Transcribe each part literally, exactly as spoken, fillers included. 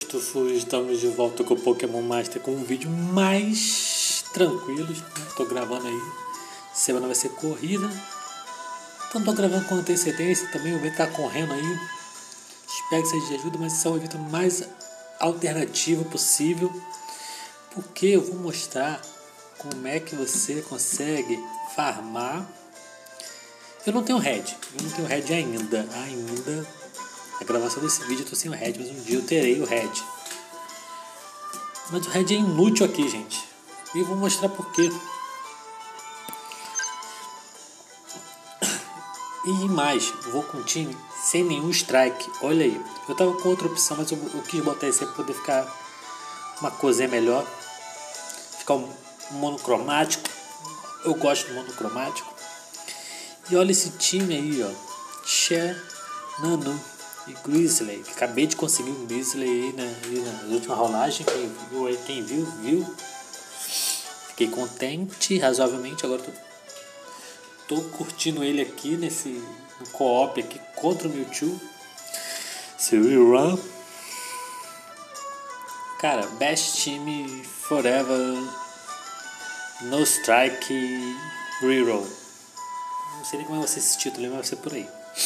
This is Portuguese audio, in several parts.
Tufos, estamos de volta com o Pokémon Master com um vídeo mais tranquilo. Estou gravando aí, semana vai ser corrida, então estou gravando com antecedência também. O vento está correndo aí, espero que seja de ajuda, mas isso é o evento mais alternativo possível, porque eu vou mostrar como é que você consegue farmar. Eu não tenho Red, eu não tenho Red ainda, ainda. A gravação desse vídeo eu tô sem o Red, mas um dia eu terei o Red. Mas o Red é inútil aqui, gente. E eu vou mostrar por quê. E mais, eu vou com um time sem nenhum strike. Olha aí, eu tava com outra opção, mas eu, eu quis botar esse aí pra poder ficar uma coisinha melhor. Ficar um monocromático. Eu gosto do monocromático. E olha esse time aí, ó. Xanadu e Grizzly, que acabei de conseguir um Grizzly aí na, aí na última rolagem. Quem viu aí, quem viu, viu. Fiquei contente, razoavelmente. Agora tô, tô curtindo ele aqui nesse no co-op aqui contra o Mewtwo. Run. Cara, best team forever. No strike reroll. Não sei nem como é você esse título, mas vai ser por aí.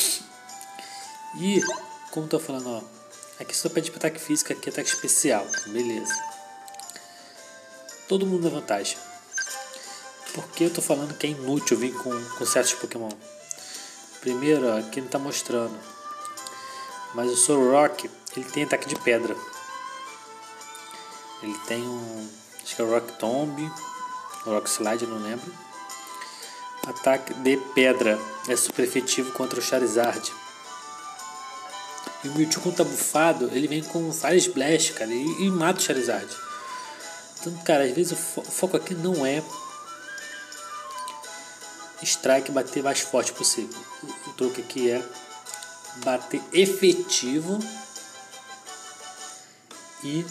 E, como eu tô falando, ó, aqui só pede ataque físico, aqui ataque especial, beleza. Todo mundo na vantagem. Porque eu tô falando que é inútil vir com, com certos Pokémon. Primeiro, ó, aqui não tá mostrando, mas o Solrock, ele tem ataque de pedra. Ele tem um, acho que é o Rock Tomb, Rock Slide, eu não lembro. Ataque de pedra, é super efetivo contra o Charizard. E o Mewtwo, quando tá bufado, ele vem com Fire Splash, cara, e, e mata o Charizard. Então, cara, às vezes o, fo o foco aqui não é strike, bater mais forte possível. O, o truque aqui é bater efetivo e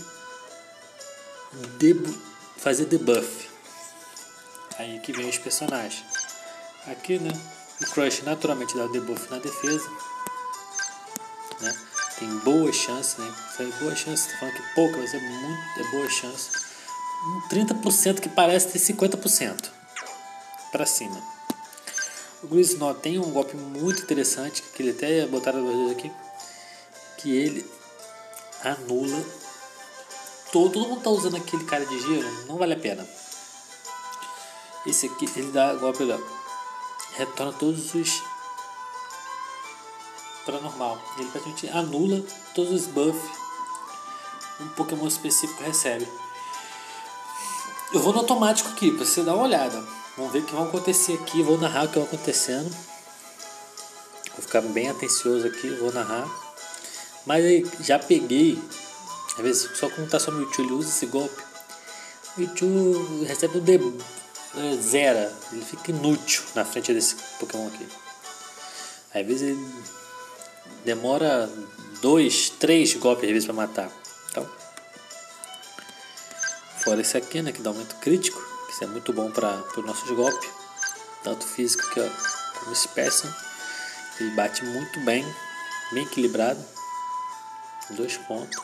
debu fazer debuff. Aí que vem os personagens. Aqui, né, o Crush naturalmente dá o debuff na defesa. Né? Tem boa chance, né? Foi boa chance, tô falando que pouca, mas é muito, é boa chance. Um trinta por cento que parece ter cinquenta por cento para cima. O Grizzly tem um golpe muito interessante, que ele até botaram duas vezes aqui, que ele anula. Todo, todo mundo tá usando aquele cara de gelo, não vale a pena. Esse aqui, ele dá golpe lá, retorna todos os para normal. Ele praticamente anula todos os buffs um Pokémon específico recebe. Eu vou no automático aqui para você dar uma olhada. Vamos ver o que vai acontecer aqui. Vou narrar o que vai acontecendo. Vou ficar bem atencioso aqui. Vou narrar. Mas aí já peguei. Às vezes só como tá só o Mewtwo, ele usa esse golpe. O Mewtwo recebe o de é, zero. Ele fica inútil na frente desse Pokémon aqui. Às vezes ele demora dois, três golpes às vezes para matar. Então, fora esse aqui, né, que dá aumento crítico, que isso é muito bom para os nossos golpes, tanto físico que ó, como Specimen. Ele bate muito bem, bem equilibrado, dois pontos.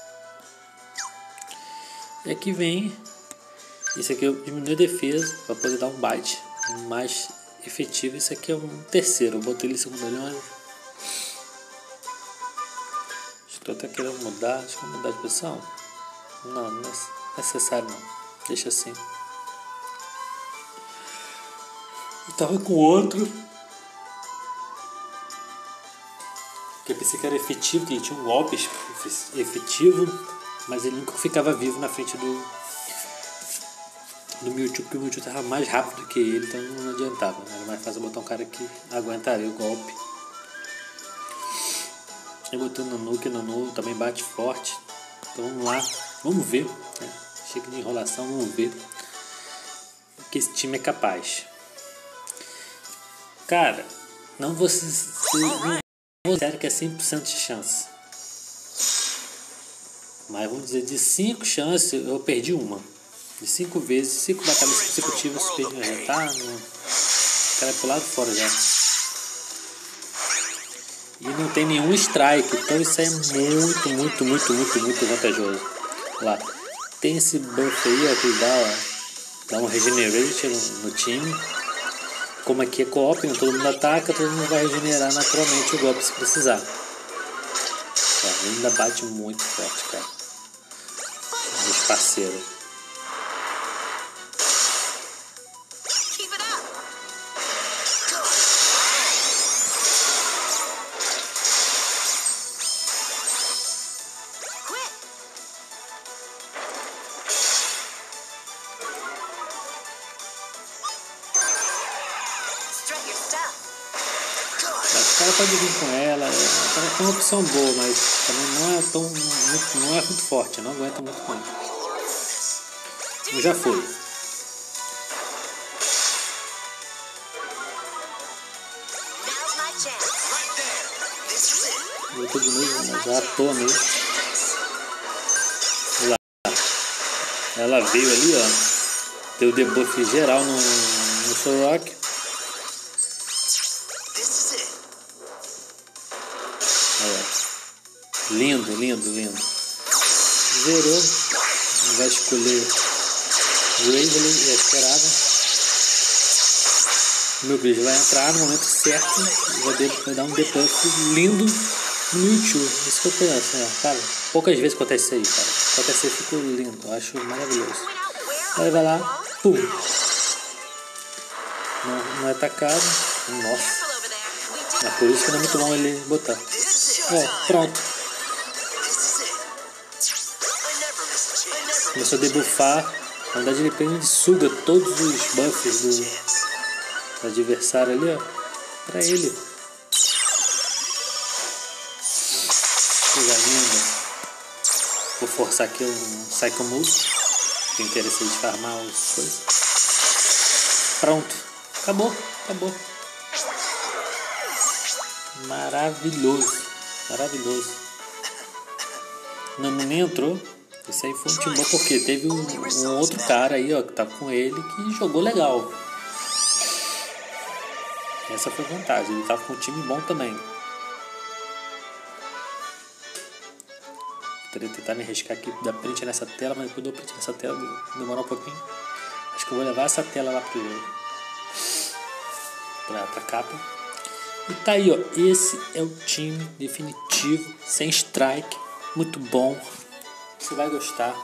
E aqui vem, esse aqui eu diminui a defesa para poder dar um bite mais efetivo. Esse aqui é um terceiro, eu botei ele em segundo olhão. Estou até querendo mudar, acho que vou mudar de posição. Não, não é necessário não. Deixa assim. Eu tava com outro. Que eu pensei que era efetivo, que ele tinha um golpe efetivo. Mas ele nunca ficava vivo na frente do do Mewtwo, porque o Mewtwo estava mais rápido que ele, então não adiantava. Era mais fácil botar um cara que aguentaria o golpe. Eu botei no Nanu, que no Nanu também bate forte. Então vamos lá, vamos ver, né? Chega de enrolação, vamos ver o que esse time é capaz. Cara, não vou ser, não vou sério que é cem por cento de chance, mas vamos dizer, de cinco chances eu perdi uma. De cinco vezes, cinco batalhas consecutivas eu perdi uma. Já tá no... O cara é pro lado fora já. E não tem nenhum strike. Então isso é muito, muito, muito, muito, muito vantajoso. Lá. Tem esse buff aí, ó, que dá, ó, dá um regenerate no, no time. Como aqui é co-op, né? Todo mundo ataca, todo mundo vai regenerar naturalmente o golpe se precisar. Ó, ele ainda bate muito forte, cara. Meus parceiros. Os caras podem vir com ela, é uma opção boa, mas também não é tão muito, não é muito forte, não aguenta muito não. Eu já fui. Eu tô de novo, mas já à toa mesmo. Lá. Ela veio ali, ó. Deu debuff geral no, no Sorok. Lindo, lindo, lindo. Zerou. Vai escolher Gravely, é esperado. O meu grid vai entrar no momento certo e vai, de, vai dar um debuff lindo no Mewtwo. Isso que eu penso, né? Cara, poucas vezes acontece isso aí, cara. Acontece isso, ficou lindo. Eu acho maravilhoso. Aí vai lá, pum. Não, não é atacado. Nossa. É por isso que não é muito bom ele botar. Ó, pronto. Começou a debuffar. Na verdade ele prende e suga todos os buffs do, do adversário ali, ó. Pra ele. Coisa linda. Vou forçar aqui um Psycho Move. Tem interesse de farmar as coisas. Pronto. Acabou. Acabou. Maravilhoso. Maravilhoso. Não, nem entrou. Esse aí foi um time bom porque teve um, um outro cara aí, ó, que tava com ele que jogou legal. Essa foi a vantagem. Ele tava com um time bom também. Vou tentar me arriscar aqui, dar print nessa tela, mas depois eu dou print nessa tela, demorar um pouquinho. Acho que eu vou levar essa tela lá pro, pra, pra capa. E tá aí, ó. Esse é o time definitivo, sem strike, muito bom. Você vai gostar.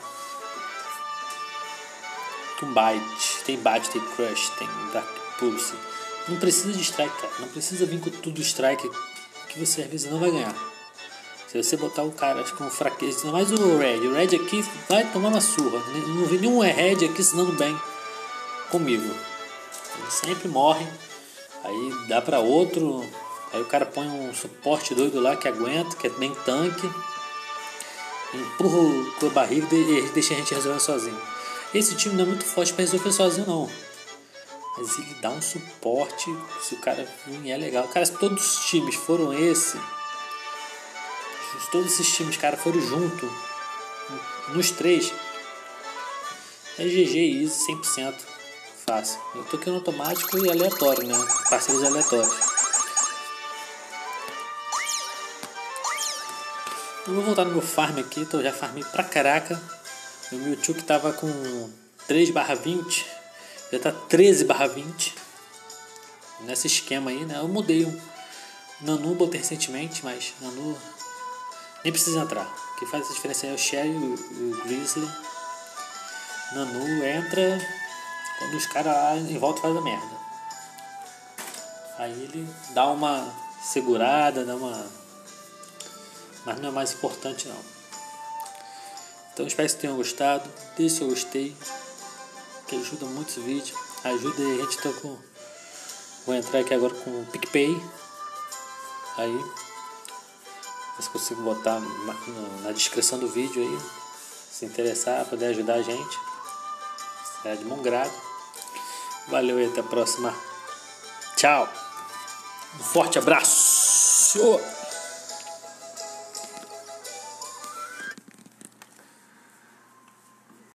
Tem Bite, tem Bite, tem Crush, tem Dark Pulse. Não precisa de strike, cara. Não precisa vir com tudo strike que você às vezes não vai ganhar. Se você botar o cara com fraqueza, ainda mais o Red. O Red aqui vai tomar uma surra. Não vi nenhum Red aqui ensinando bem comigo. Ele sempre morre. Aí dá pra outro. Aí o cara põe um suporte doido lá que aguenta, que é bem tanque. Empurra com a barriga e deixa a gente resolvendo sozinho. Esse time não é muito forte para resolver sozinho não, mas ele dá um suporte. Se o cara vir é legal. Cara, se todos os times foram esse, se todos esses times, cara, foram junto nos três, é G G easy, cem por cento fácil. Eu tô aqui no automático e aleatório, né? Parceiros aleatórios. Eu vou voltar no meu farm aqui, então eu já farmei pra caraca. O Mewtwo que tava com três barra vinte, já tá treze barra vinte. Nesse esquema aí, né? Eu mudei o Nanu, botei recentemente, mas Nanu nem precisa entrar. O que faz essa diferença é o Sherry e o, o Grizzly. Nanu entra quando os caras lá em volta fazem a merda. Aí ele dá uma segurada, dá uma... mas não é mais importante não. Então espero que vocês tenham gostado. Deixe seu gostei, que ajuda muito esse vídeo. Ajuda aí, a gente tá com... Vou entrar aqui agora com o PicPay. Aí ver se consigo botar na descrição do vídeo aí. Se interessar, poder ajudar a gente. Será de bom grado. Valeu e até a próxima. Tchau. Um forte abraço.